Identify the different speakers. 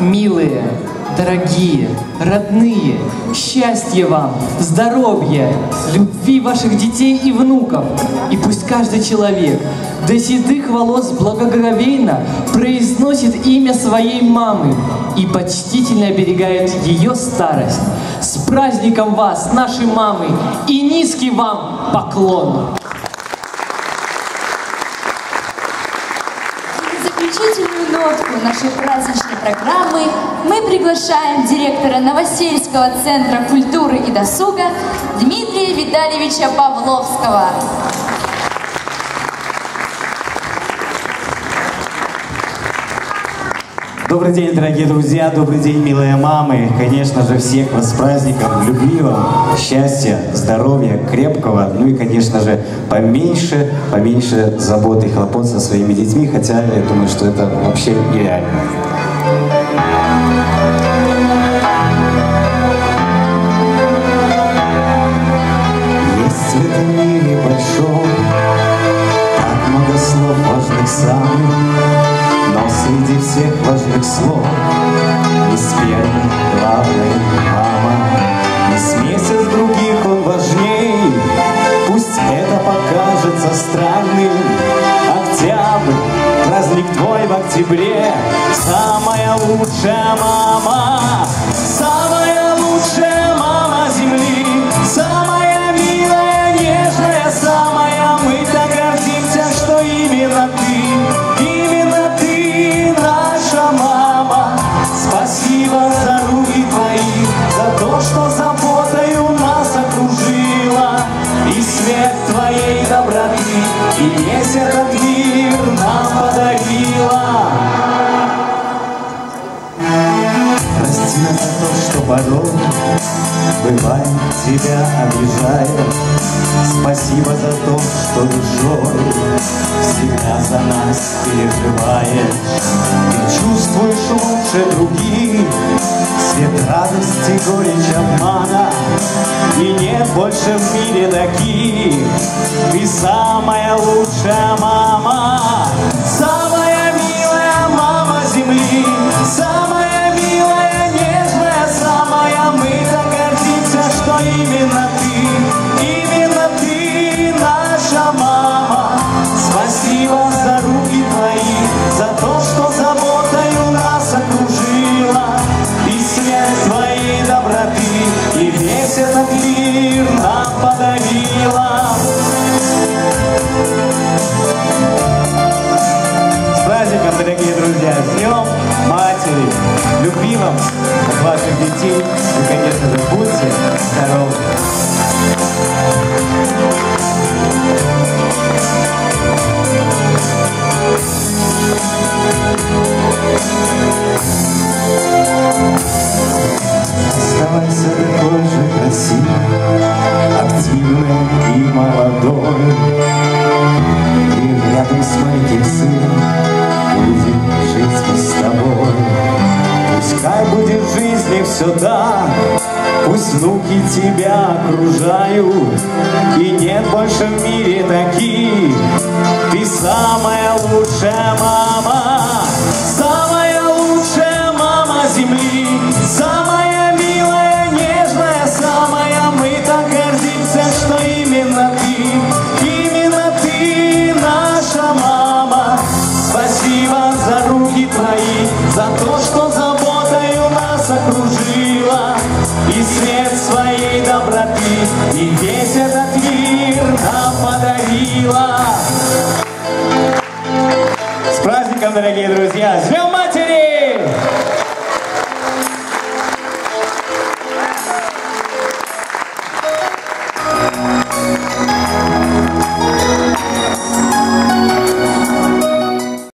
Speaker 1: Милые, дорогие, родные, счастья вам, здоровья, любви ваших детей и внуков. И пусть каждый человек до седых волос благоговейно произносит имя своей мамы и почтительно оберегает ее старость. С праздником вас, наши мамы, и низкий вам поклон!
Speaker 2: Заключительную нотку нашей праздничной программы мы приглашаем директора Новосельского центра культуры и досуга Дмитрия Витальевича Павловского.
Speaker 3: Добрый день, дорогие друзья, добрый день, милые мамы. Конечно же, всех вас с праздником. Любви вам, счастья, здоровья, крепкого. Ну и, конечно же, поменьше забот и хлопот со своими детьми, хотя я думаю, что это вообще нереально. Есть в этом мире большом так много слов важных самых, но среди всех важных слов из первых главный мама. Из месяц других он важней, пусть это покажется странным. Октябрь, праздник твой в октябре, самая лучшая мама, самая лучшая мама земли, самая милая, нежная, самая. Мы так гордимся, что именно ты, наша мама. Спасибо за руки твои, за то, что заботою нас окружила, и свет твоей доброты, и весь этот мир нам подарила. Прости нас за то, что порой бывает тебя обижает. Спасибо за то, что душой всегда за нас переживаешь. Ты чувствуешь лучше других свет радости, горечь обмана, и нет больше в мире таких. Ты самая лучшая мама, самая милая мама земли, самая милая, нежная, самая. Мы так гордимся, что именно ты, наша мама. Спасибо за руки твои, за то, что заботою нас окружила, и свет твоей доброты, и весь этот мир нам подарила. С праздником, дорогие друзья, с Днем Матери! Любви вам от ваших детей, и, конечно же, будьте здоровы! Оставайся такой же красивой, активной и молодой, и рядом с моим сыном будем жить мы с тобой. Пускай будет в жизни все так, пусть внуки тебя окружают, и нет больше в мире таких. Ты самая лучшая мама, самая лучшая мама земли, самая милая, нежная, самая. Мы так гордимся, что именно ты, наша мама. Спасибо за руки твои, за то, что заботою нас окружила, и свет своей доброты, и весь этот мир нам подарила. С праздником, дорогие друзья! С Днем Матери!